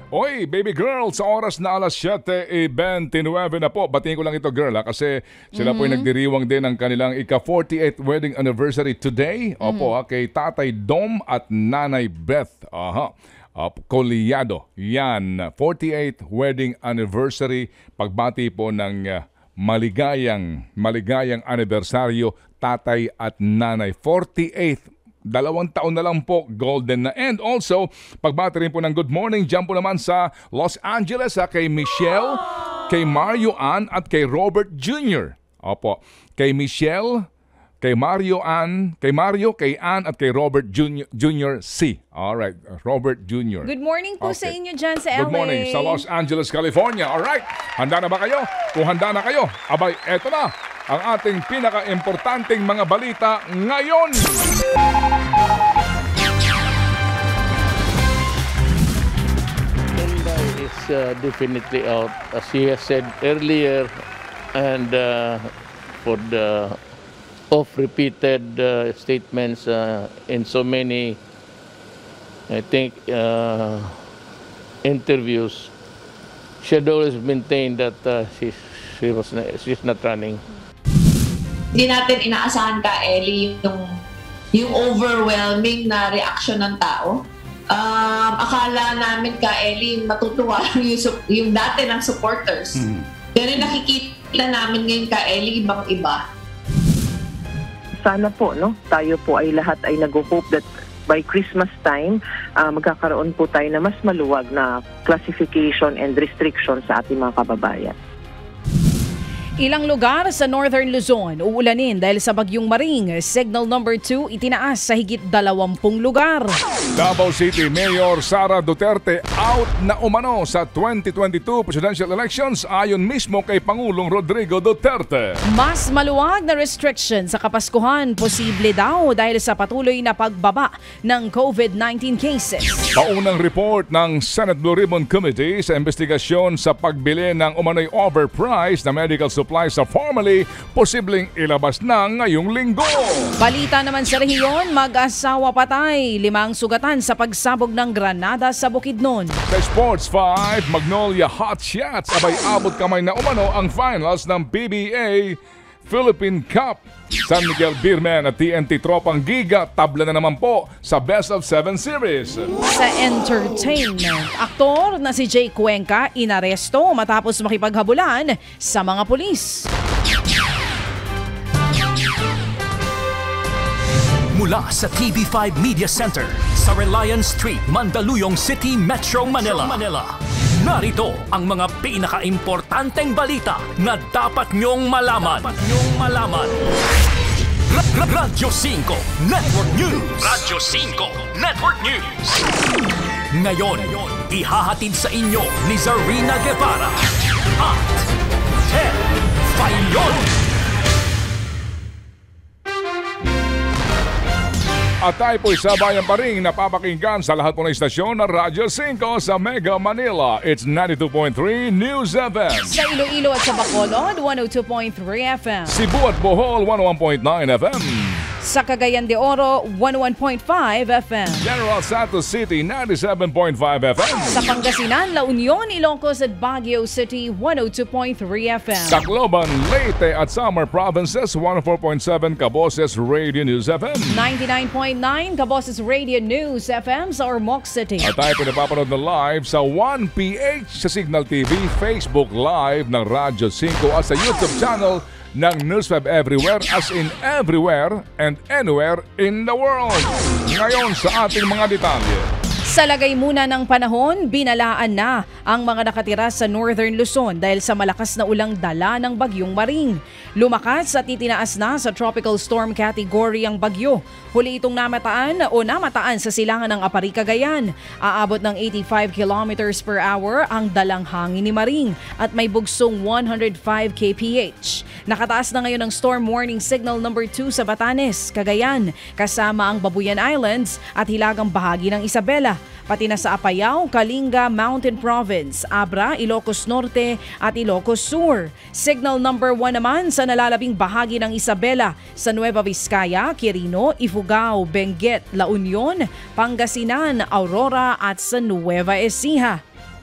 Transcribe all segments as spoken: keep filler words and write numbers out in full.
Oy, baby girl, sa oras na alas siyete twenty-nine na po. Batiin ko lang ito, girl, ha, kasi sila mm-hmm. po ay nagdiriwang din ng kanilang ika-forty-eighth wedding anniversary today. Mm-hmm. Opo, ha, kay Tatay Dom at Nanay Beth. Aha. Uh, Collado. Yan, forty-eighth wedding anniversary. Pagbati po ng uh, maligayang, maligayang anibersaryo, Tatay at Nanay. forty-eighth Dalawang taon na lang po, golden na. And also, pagbati rin po ng good morning dyan po naman sa Los Angeles ha, kay Michelle, kay Mario Ann at kay Robert Junior Opo, kay Michelle, kay Mario Ann, kay Mario, kay Ann at kay Robert Junior, Junior C. Alright, Robert Junior Good morning po okay. sa inyo dyan sa L A. Good morning sa Los Angeles, California. Alright, handa na ba kayo? Kung handa na kayo, abay, eto na ang ating pinaka-importanting mga balita ngayon. Inday is uh, definitely out, as he has said earlier, and uh, for the oft-repeated uh, statements uh, in so many, I think, uh, interviews, she had always maintained that uh, she, she was not, she's not running. Hindi natin inaasahan ka, Ellie, yung, yung overwhelming na reaction ng tao. Um, akala namin ka, Ellie, matutuwa lang yung, yung dati ng supporters. Mm-hmm. Pero nakikita namin ngayon ka, Ellie, ibang-iba. Sana po, no? Tayo po ay lahat ay nag-hope that by Christmas time, uh, magkakaroon po tayo na mas maluwag na classification and restriction sa ating mga kababayan. Ilang lugar sa Northern Luzon uulanin dahil sa bagyong Maring. Signal number two itinaas sa higit dalawampung lugar. Davao City Mayor Sara Duterte out na umano sa twenty twenty-two presidential elections ayon mismo kay Pangulong Rodrigo Duterte. Mas maluwag na restriction sa Kapaskuhan posible daw dahil sa patuloy na pagbaba ng COVID nineteen cases. Paunang report ng Senate Blue Ribbon Committee sa investigasyon sa pagbili ng umano'y overpriced na medical supplies sa formally, posibleng ilabas na ngayong linggo. Balita naman sa rehiyon, mag-asawa patay, limang sugatan sa pagsabog ng granada sa Bukidnon. Sa Sports five, Magnolia Hot Shots, abay abot kamay na umano ang finals ng P B A Philippine Cup. San Miguel Beermen at T N T Tropang Giga tabla na naman po sa Best of Seven Series. Sa entertainment, aktor na si Jay Cuenca inaresto matapos makipaghabulan sa mga pulis. Mula sa T V five Media Center sa Reliance Street, Mandaluyong City, Metro Manila. Manila. Narito ang mga pinaka-importanteng balita na dapat nyong malaman. Dapat nyong malaman. Radyo cinco Network News. Radyo cinco Network News. Ngayon, ihahatid sa inyo ni Zarina Guevara at Ted Fayon. At tayo po'y sabayan pa rin napapakinggan sa lahat po ng istasyon ng Radyo cinco sa Mega Manila. It's ninety-two point three News F M. Sa Iloilo at sa Bacolod, one oh two point three F M. Cebu at Bohol, one oh one point nine F M. Sa Cagayan de Oro, one oh one point five F M. General Santos City, ninety-seven point five F M. Sa Pangasinan, La Union, Ilocos at Baguio City, one oh two point three F M. Tacloban, Leyte at Samar Provinces, one oh four point seven Caboses Radio News F M. ninety-nine point nine Caboses Radio News F M sa Ormoc City. At tayo pinapapanood na live sa one P H sa Signal T V, Facebook Live ng Radyo cinco at sa YouTube channel ng Newsweb Everywhere, as in everywhere and anywhere in the world. Ngayon sa ating mga detalye. Sa lagay muna ng panahon, binalaan na ang mga nakatira sa Northern Luzon dahil sa malakas na ulang dala ng bagyong Maring. Lumakas at itinaas na sa tropical storm category ang bagyo. Huli itong namataan o namataan sa silangan ng Apari, Cagayan. Aabot ng eighty-five kilometers per hour ang dalang hangin ni Maring at may bugsong one hundred five kilometers per hour. Nakataas na ngayon ang storm warning signal number two sa Batanes, Cagayan, kasama ang Babuyan Islands at hilagang bahagi ng Isabela. Pati na sa Apayao, Kalinga, Mountain Province, Abra, Ilocos Norte at Ilocos Sur. Signal number one naman sa nalalabing bahagi ng Isabela sa Nueva Vizcaya, Quirino, Ifugao, Benguet, La Union, Pangasinan, Aurora at sa Nueva Ecija.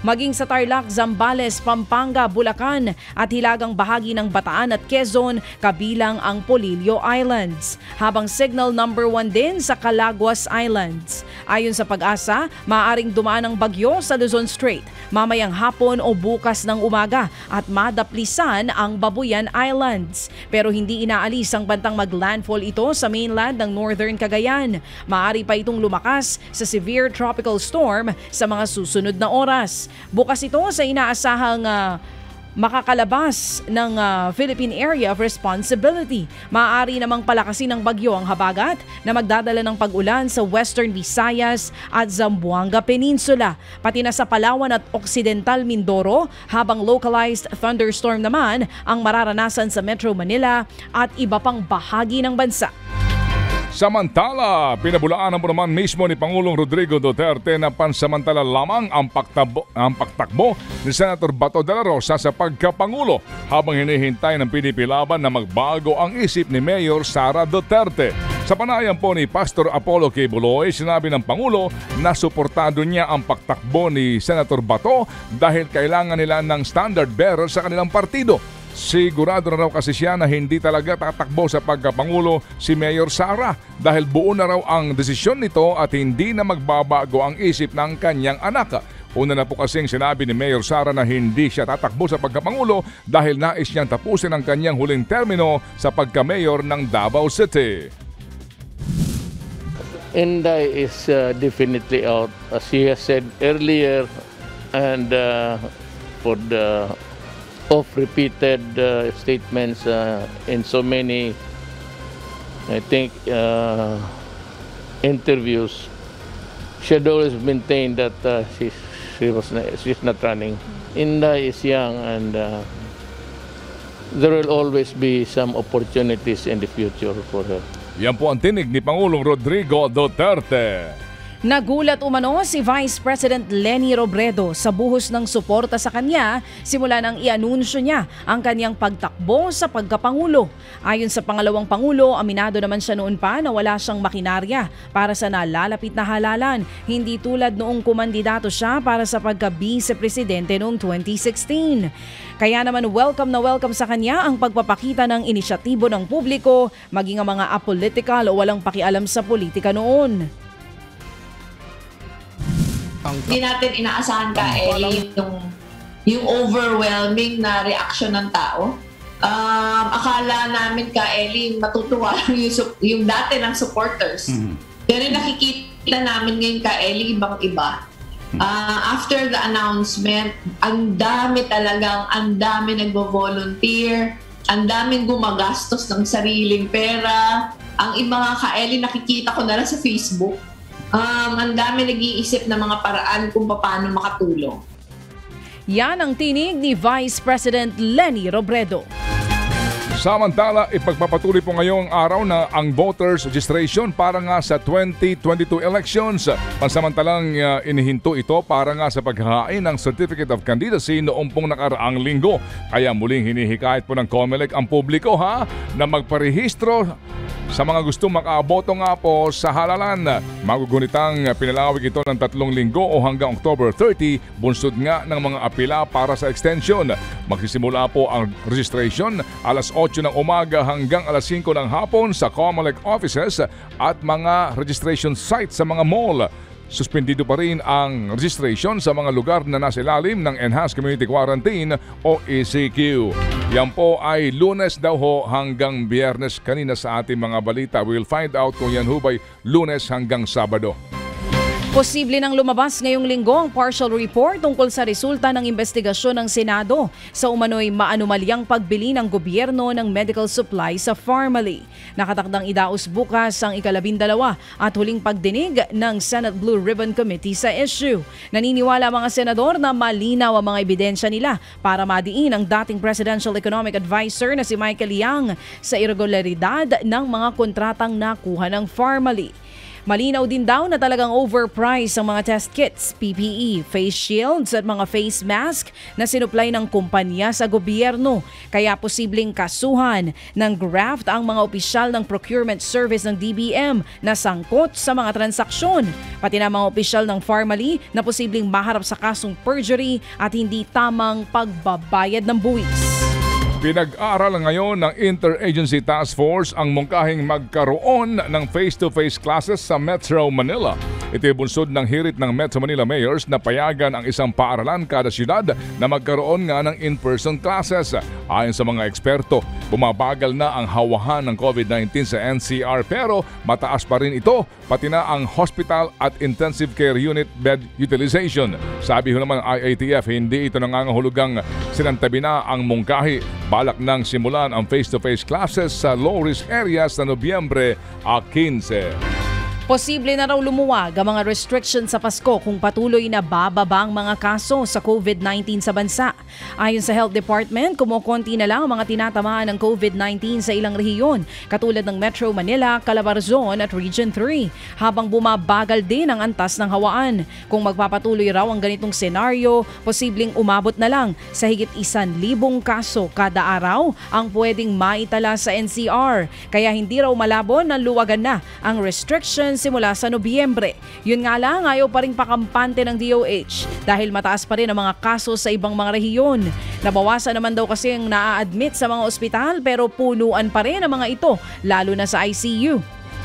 Maging sa Tarlac, Zambales, Pampanga, Bulacan at hilagang bahagi ng Bataan at Quezon kabilang ang Polillo Islands. Habang signal number one din sa Calaguas Islands. Ayon sa Pag-asa, maaaring dumaan ang bagyo sa Luzon Strait mamayang hapon o bukas ng umaga at madaplisan ang Babuyan Islands. Pero hindi inaalis ang bantang maglandfall ito sa mainland ng Northern Cagayan. Maaari pa itong lumakas sa severe tropical storm sa mga susunod na oras. Bukas ito sa inaasahang uh, makakalabas ng uh, Philippine Area of Responsibility. Maaari namang palakasin ng bagyo ang habagat na magdadala ng pag-ulan sa Western Visayas at Zamboanga Peninsula, pati na sa Palawan at Occidental Mindoro, habang localized thunderstorm naman ang mararanasan sa Metro Manila at iba pang bahagi ng bansa. Samantala, pinabulaan mo naman mismo ni Pangulong Rodrigo Duterte na pansamantala lamang ang, paktabo, ang pagtakbo ni Senator Bato de la Rosa sa pagkapangulo habang hinihintay ng P D P laban na magbago ang isip ni Mayor Sara Duterte. Sa panayam po ni Pastor Apollo K. Buloy, sinabi ng Pangulo na suportado niya ang pagtakbo ni Senator Bato dahil kailangan nila ng standard bearer sa kanilang partido. Sigurado na raw kasi siya na hindi talaga tatakbo sa pagkapangulo si Mayor Sara dahil buo na raw ang desisyon nito at hindi na magbabago ang isip ng kanyang anak. Una na po kasing sinabi ni Mayor Sara na hindi siya tatakbo sa pagkapangulo dahil nais niyang tapusin ang kanyang huling termino sa pagka-mayor ng Davao City. Inday is uh, definitely out, as he has said earlier, and uh, for the oft-repeated uh, statements uh, in so many, I think, uh, interviews, she had always maintained that uh, she, she was not, she's not running. Inday is young, and uh, there will always be some opportunities in the future for her. Yan po ang tinig ni Pangulong Rodrigo Duterte. Nagulat umano si Vice President Leni Robredo sa buhos ng suporta sa kanya simula nang i-anunsyo niya ang kanyang pagtakbo sa pagkapangulo. Ayon sa pangalawang pangulo, aminado naman siya noon pa na wala siyang makinarya para sa nalalapit na halalan, hindi tulad noong kumandidato siya para sa pagka-vice-presidente noong twenty sixteen. Kaya naman welcome na welcome sa kanya ang pagpapakita ng inisyatibo ng publiko, maging ang mga apolitical o walang pakialam sa politika noon. Hindi natin inaasahan ka, Ellie, yung, yung overwhelming na reaction ng tao. Um, akala namin ka, Ellie, matutuwa lang yung, yung dati ng supporters. Mm-hmm. Pero nakikita namin ngayon ka, Ellie, ibang-iba. Uh, after the announcement, ang dami talagang, ang dami nagvo-volunteer, ang daming gumagastos ng sariling pera. Ang iba nga ka, Ellie, nakikita ko na lang sa Facebook. Um, ang dami nag-iisip ng mga paraan kung paano makatulong. Yan ang tinig ni Vice President Leni Robredo. Samantala, ipagpapatuloy po ngayong araw na ang voters registration para nga sa twenty twenty-two elections. Pansamantalang uh, inihinto ito para nga sa paghahain ng Certificate of Candidacy noong pong nakaraang linggo. Kaya muling hinihikayat po ng COMELEC ang publiko ha na magparehistro sa mga gustong makaaboto nga po sa halalan. Magugunitang pinalawig ito ng tatlong linggo o hanggang October thirtieth, bunsod nga ng mga apila para sa extension. Magsisimula po ang registration alas otso ng umaga hanggang alas singko ng hapon sa COMELEC offices at mga registration sites sa mga mall. Suspendido pa rin ang registration sa mga lugar na nasa ilalim ng Enhanced Community Quarantine o E C Q. Yan po ay Lunes daw ho hanggang Biyernes. Kanina sa ating mga balita, we'll find out kung yan ho ba'y Lunes hanggang Sabado. Posible nang lumabas ngayong linggo ang partial report tungkol sa resulta ng investigasyon ng Senado sa umano'y maanumalyang pagbili ng gobyerno ng medical supply sa Pharmally. Nakatakdang idaos bukas ang ikalabindalawa at huling pagdinig ng Senate Blue Ribbon Committee sa issue. Naniniwala ang mga senador na malinaw ang mga ebidensya nila para madiin ang dating Presidential Economic Advisor na si Michael Yang sa irregularidad ng mga kontratang nakuha ng Pharmally. Malinaw din daw na talagang overpriced ang mga test kits, P P E, face shields at mga face mask na sinuplay ng kumpanya sa gobyerno. Kaya posibleng kasuhan ng graft ang mga opisyal ng procurement service ng D B M na sangkot sa mga transaksyon. Pati na mga opisyal ng Pharmally na posibleng maharap sa kasong perjury at hindi tamang pagbabayad ng buwis. Pinag-aaral ngayon ng Interagency Task Force ang mungkahing magkaroon ng face-to-face classes sa Metro Manila. Ito ay bunsod ng hirit ng Metro Manila Mayors na payagan ang isang paaralan kada syudad na magkaroon nga ng in-person classes. Ayon sa mga eksperto, bumabagal na ang hawahan ng COVID nineteen sa N C R pero mataas pa rin ito, pati na ang hospital at intensive care unit bed utilization. Sabi ho naman ng I A T F, hindi ito nangangahulugang sinantabi na ang mungkahi. Balak nang simulan ang face-to-face classes sa low-risk areas sa Nobyembre fifteen. Posible na raw lumuwag ang mga restrictions sa Pasko kung patuloy na bababa ang mga kaso sa COVID nineteen sa bansa. Ayon sa Health Department, kumukonti na lang ang mga tinatamaan ng COVID nineteen sa ilang rehiyon, katulad ng Metro Manila, Calabarzon at Region three, habang bumabagal din ang antas ng hawaan. Kung magpapatuloy raw ang ganitong senaryo, posibleng umabot na lang sa higit isan libong kaso kada araw ang pwedeng maitala sa N C R. Kaya hindi raw malabo na luwagan na ang restrictions simula sa Nobyembre. Yun nga lang, ayaw pa rin pakampante ng D O H dahil mataas pa rin ang mga kaso sa ibang mga rehiyon. Nabawasan naman daw kasi ang naa-admit sa mga ospital pero punuan pa rin ang mga ito, lalo na sa I C U.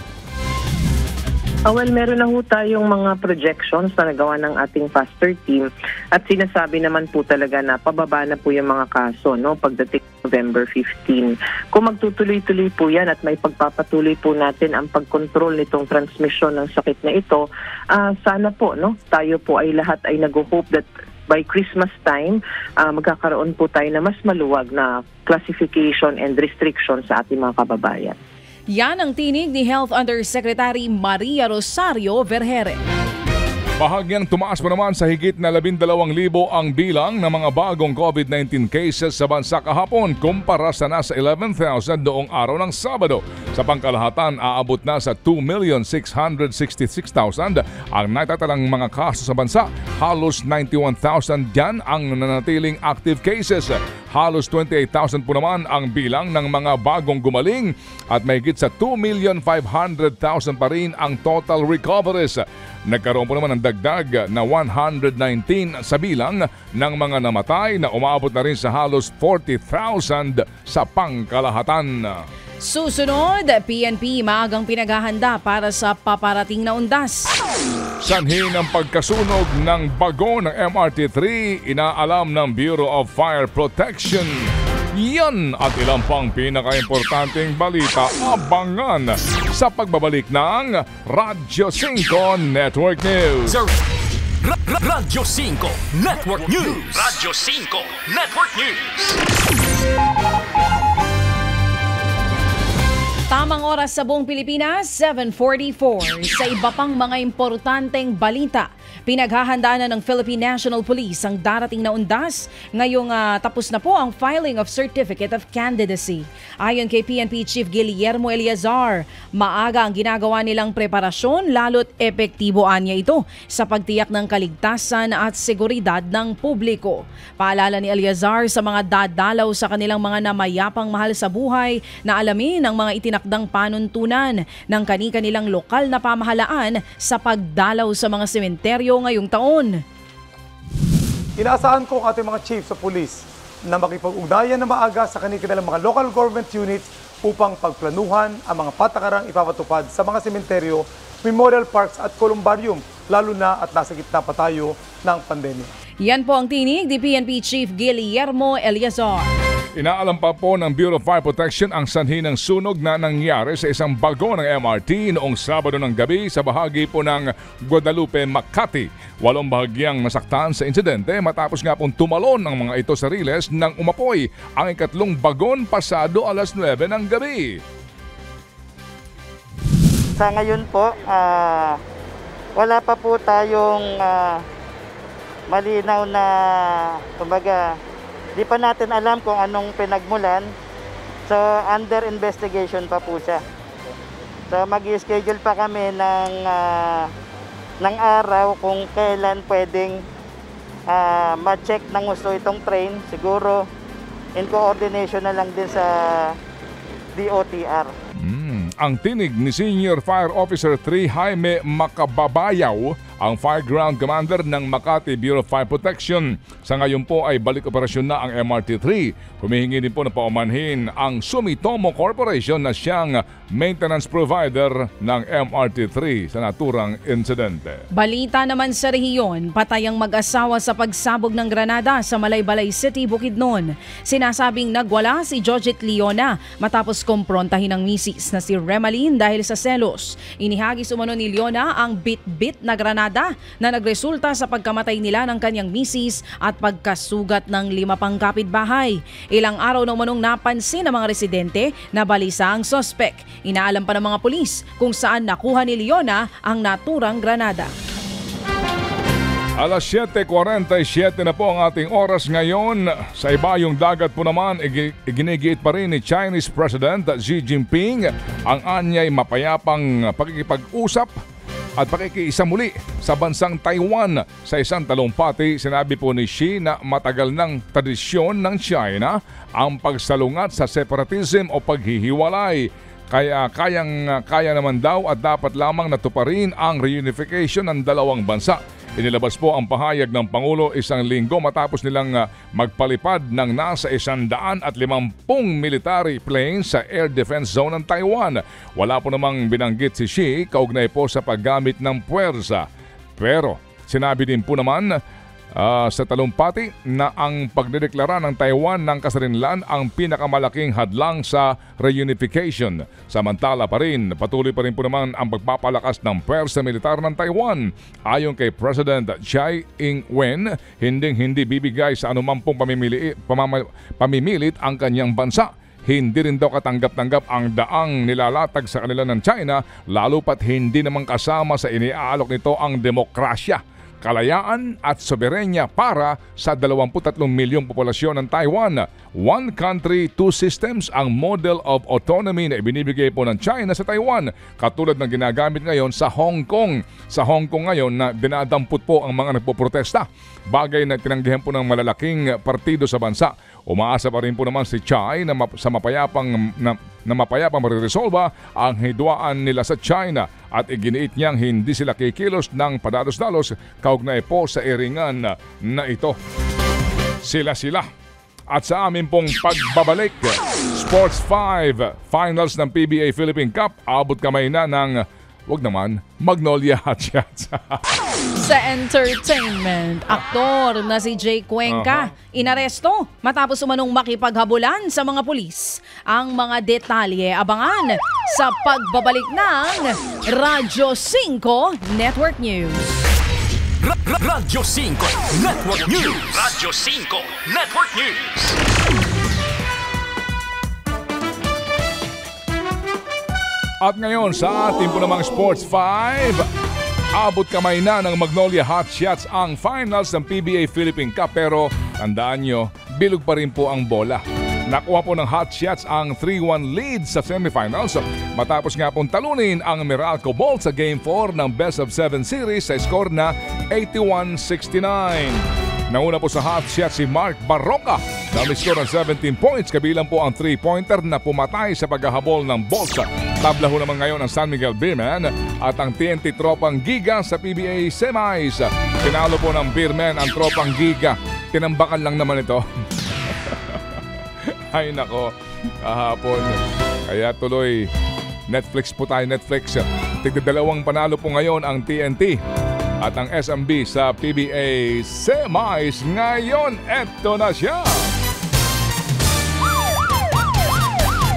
Uh, well, meron na ho tayong mga projections na nagawa ng ating FASTER team at sinasabi naman po talaga na pababa na po yung mga kaso, no, pagdating November fifteenth. Kung magtutuloy-tuloy po yan at may pagpapatuloy po natin ang pagkontrol nitong transmission ng sakit na ito, uh, sana po, no, tayo po ay lahat ay nag-hope that by Christmas time, uh, magkakaroon po tayo na mas maluwag na classification and restriction sa ating mga kababayan. Yan ang tinig ni Health Undersecretary Maria Rosario Vergere. Bahagyang tumaas pa naman sa higit na labindalawang libo ang bilang ng mga bagong COVID nineteen cases sa bansa kahapon kumpara sa nasa eleven thousand noong araw ng Sabado. Sa pangkalahatan, aabot na sa two million six hundred sixty-six thousand ang natatalang mga kaso sa bansa. Halos ninety-one thousand dyan ang nanatiling active cases. Halos twenty-eight thousand po naman ang bilang ng mga bagong gumaling at may higit sa two million five hundred thousand pa rin ang total recoveries. Nagkaroon po naman ng dagdag na one hundred nineteen sa bilang ng mga namatay na umabot na rin sa halos forty thousand sa pangkalahatan. Susunod, P N P maagang pinaghahanda para sa paparating na undas. Sanhi ng pagkasunog ng bago ng M R T three, inaalam ng Bureau of Fire Protection. Yan at ilang pang pinaka-importanteng balita abangan sa pagbabalik ng Radyo five Network News. Sir, Ra- Ra- Radyo five Network News. Radyo five Network News. Tamang oras sa buong Pilipinas, seven forty-four. Sa iba pang mga importanteng balita, pinaghahandaan na ng Philippine National Police ang darating na undas. Ngayong uh, tapos na po ang filing of Certificate of Candidacy. Ayon kay P N P Chief Guillermo Eleazar, maaga ang ginagawa nilang preparasyon lalo't epektiboan niya ito sa pagtiyak ng kaligtasan at seguridad ng publiko. Paalala ni Eleazar sa mga dadalaw sa kanilang mga namayapang mahal sa buhay na alamin ang mga itinakdang panuntunan ng kani-kanilang lokal na pamahalaan sa pagdalaw sa mga sementeryo ngayong taon. Inaasahan ko ang ating mga chief sa pulis na makipag-ugnayan na maaga sa kanilang mga local government units upang pagplanuhan ang mga patakarang ipapatupad sa mga sementeryo, memorial parks at columbarium, lalo na at nasa gitna pa tayo ng pandemya. Yan po ang tinig ni P N P Chief Guillermo Eleazar. Inaalam pa po ng Bureau of Fire Protection ang sanhi ng sunog na nangyari sa isang bago ng M R T noong Sabado ng gabi sa bahagi po ng Guadalupe, Makati. Walong bahagyang nasaktan sa insidente matapos nga pong tumalon ang mga ito sa riles nang umapoy ang ikatlong bagon pasado alas nuwebe ng gabi. Sa ngayon po, uh, wala pa po tayong uh, malinaw na, kumbaga, di pa natin alam kung anong pinagmulan. So, under investigation pa po siya. So mag-schedule pa kami ng, uh, ng araw kung kailan pwedeng uh, ma-check ng gusto itong train. Siguro in coordination na lang din sa D O T R. Hmm, ang tinig ni Senior Fire Officer three Jaime Makababayaw, ang Fire Ground Commander ng Makati Bureau of Fire Protection. Sa ngayon po ay balik operasyon na ang M R T three. Humihingi din po na paumanhin ang Sumitomo Corporation na siyang maintenance provider ng M R T three sa naturang insidente. Balita naman sa rehiyon, patay ang mag-asawa sa pagsabog ng granada sa Malaybalay City, Bukidnon. Sinasabing nagwala si Jojit Leona matapos kumprontahin ng misis na si Remaline dahil sa selos. Inihagis umano ni Leona ang bit-bit na granada na nagresulta sa pagkamatay nila ng kanyang misis at pagkasugat ng lima pang kapitbahay. Ilang araw na umanong napansin ng mga residente na balisa ang sospek. Inaalam pa ng mga pulis kung saan nakuha ni Leona ang naturang granada. Alas siyete kuwarenta y siyete na po ang ating oras ngayon. Sa ibayong dagat po naman, iginigiit pa rin ni Chinese President Xi Jinping ang anyay mapayapang pakikipag-usap at pakikiisa muli sa bansang Taiwan. Sa isang talumpati, sinabi po ni Xi na matagal ng tradisyon ng China ang pagsalungat sa separatism o paghihiwalay. Kaya kayang kaya naman daw at dapat lamang natuparin ang reunification ng dalawang bansa. Inilabas po ang pahayag ng Pangulo isang linggo matapos nilang magpalipad ng nasa isandaan at limampung military planes sa air defense zone ng Taiwan. Wala po namang binanggit si Xi kaugnay po sa paggamit ng puwersa. Pero sinabi din po naman Uh, sa talumpati na ang pagdedeklara ng Taiwan ng kasarinlan ang pinakamalaking hadlang sa reunification. Samantala pa rin, patuloy pa rin po naman ang pagpapalakas ng pwersa militar ng Taiwan. Ayon kay President Tsai Ing-wen, hinding-hindi bibigay sa anumang pong pamimili, pamama, pamimilit ang kanyang bansa. Hindi rin daw katanggap-tanggap ang daang nilalatag sa kanila ng China, lalo pat hindi naman kasama sa iniaalok nito ang demokrasya, kalayaan at soberenya para sa dalawampu't tatlong milyong populasyon ng Taiwan. One country, two systems ang model of autonomy na ibinibigay po ng China sa Taiwan, katulad ng ginagamit ngayon sa Hong Kong. Sa Hong Kong ngayon na dinadampot po ang mga nagpoprotesta, bagay na tinanggihan po ng malalaking partido sa bansa. Umaasa pa rin po naman si Tsai na map- sa mapayapang na, na mapayapang mariresolba ang hidwaan nila sa China at iginiit niyang hindi sila kikilos ng padalos-dalos kaugnay po sa iringan na, na ito. Sila-sila. At sa amin pong pagbabalik, Sports five Finals ng P B A Philippine Cup, abot kamay na ng, wag naman, Magnolia Hatchats. Sa entertainment, aktor na si Jay Cuenca uh-huh. inaresto matapos umanong makipaghabulan sa mga pulis. Ang mga detalye abangan sa pagbabalik ng Radyo cinco Network News. Radyo cinco Network News. Radyo cinco Network News. At ngayon sa ating po namang Sports five, abot kamay na ng Magnolia Hotshots ang finals ng P B A Philippine Cup, pero tandaan nyo, bilog pa rin po ang bola. Nakuha po ng Hotshots ang three one lead sa semifinals matapos nga pong talunin ang Meralco Bolts sa Game four ng Best of seven Series sa score na eighty-one sixty-nine. Nauna po sa Hotshots si Mark Barroca na may score ng seventeen points, kabilang po ang three-pointer na pumatay sa paghahabol ng Bolts. Tabla ho naman ngayon ang San Miguel Beermen at ang T N T Tropang Giga sa P B A Semis. Tinalo po ng Beermen ang Tropang Giga. Tinambakan lang naman ito. Ay nako, kahapon. Kaya tuloy, Netflix po tayo, Netflix. Tigdadalawang panalo po ngayon ang T N T at ang S M B sa P B A Semis. Ngayon, eto na siya.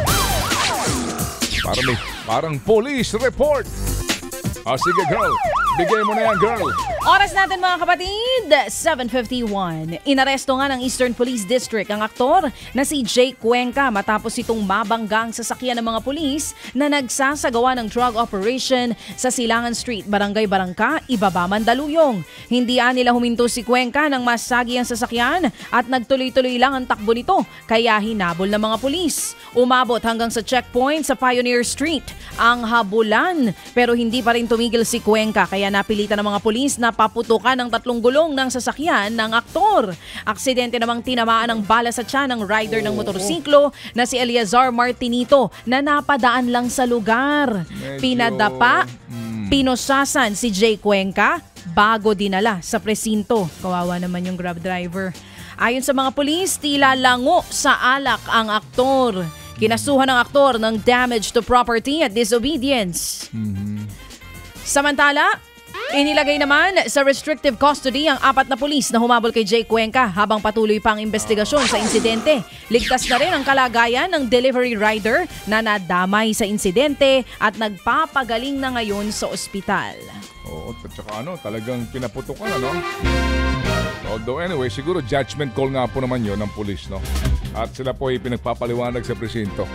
Parang, parang police report. Ah, sige girl, Bigay mo na yan, girl. Oras natin mga kapatid, seven fifty-one. Inaresto nga ng Eastern Police District ang aktor na si Jake Cuenca matapos itong mabanggang sasakyan ng mga pulis na nagsasagawa ng drug operation sa Silangan Street, Barangay Barangka, Ibaba, Mandaluyong. Hindi nila huminto si Cuenca nang masagi ang sasakyan at nagtuloy-tuloy lang ang takbo nito kaya hinabol ng mga pulis. Umabot hanggang sa checkpoint sa Pioneer Street ang habulan pero hindi pa rin tumigil si Cuenca kaya napilitan ng mga pulis na paputukan ng tatlong gulong ng sasakyan ng aktor. Aksidente namang tinamaan ng bala sa tiyan ng rider ng motorsiklo na si Eliazar Martinito na napadaan lang sa lugar. Medyo, Pinadapa, mm. pinusasan si Jay Cuenca bago dinala sa presinto. Kawawa naman yung Grab driver. Ayon sa mga pulis, tila lango sa alak ang aktor. Kinasuhan ng aktor ng damage to property at disobedience. Mm-hmm. Samantala, inilagay naman sa restrictive custody ang apat na pulis na humabol kay Jay Cuenca habang patuloy pa ang investigasyon sa insidente. Ligtas na rin ang kalagayan ng delivery rider na nadamay sa insidente at nagpapagaling na ngayon sa ospital. Oo, at saka ano, talagang pinaputukan, ano? Although anyway, siguro judgment call nga po naman yun ng pulis, no? At sila po ay pinagpapaliwanag sa presinto.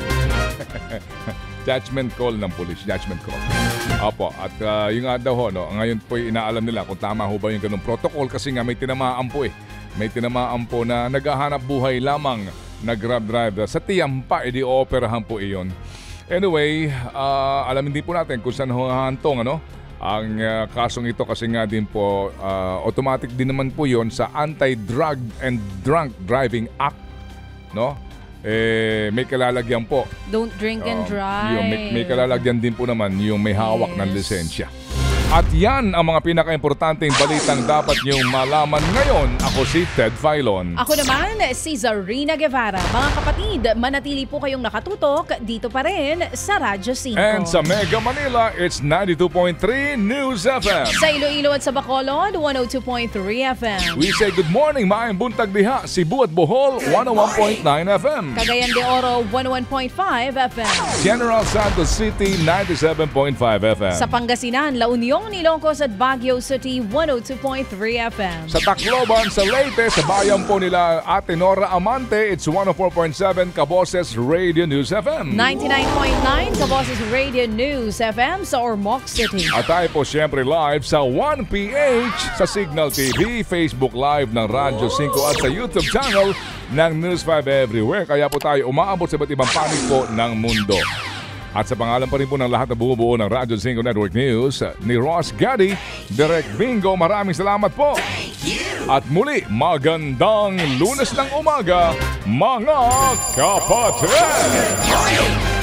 Judgment call ng pulis, judgment call. Opo, at uh, yung nga daw ho, no, ngayon po ay inaalam nila kung tama ho ba yung ganung protocol kasi nga may tinamaan po eh. May tinamaan po na naghahanap buhay lamang na Grab driver. Sa Tiyampa, edi ooperahan po iyon. Anyway, uh, alamin din po natin kung saan ho hantong, ano? Ang uh, kasong ito kasi nga din po, uh, automatic din naman po yon sa Anti-Drug and Drunk Driving Act, no? Eh, may kalalagyan po. Don't drink and Uh, drive. yung may, may kalalagyan din po naman yung may hawak ng lisensya. At yan ang mga pinaka-importanteng balitang dapat niyong malaman ngayon. Ako si Ted Filon. Ako naman, si Zarina Guevara. Mga kapatid, manatili po kayong nakatutok dito pa rin sa Radyo cinco. And sa Mega Manila, it's ninety-two point three News F M. Sa Iloilo at sa Bacolod, one oh two point three F M. We say good morning, maayong buntag diha, Cebu at Bohol, one oh one point nine F M. Cagayan de Oro, one oh one point five F M. General Santos City, ninety-seven point five F M. Sa Pangasinan, La Union, Ilocos at Baguio City, one oh two point three F M. Sa Tacloban, sa Leyte, sa bayan po nila Ate Nora Amante, it's one oh four point seven Kaboses Radio News F M. ninety-nine point nine Kaboses Radio News F M sa Ormoc City. At tayo po siyempre live sa one P H sa Signal T V, Facebook Live ng Radyo cinco at sa YouTube channel ng News five Everywhere. Kaya po tayo umaabot sa iba't ibang panig po ng mundo. At sa pangalan pa rin po ng lahat na bumubuo ng Radyo cinco Network News, ni Ross Gaddy, Direk Bingo, maraming salamat po. At muli, magandang Lunes ng umaga, mga kapatid!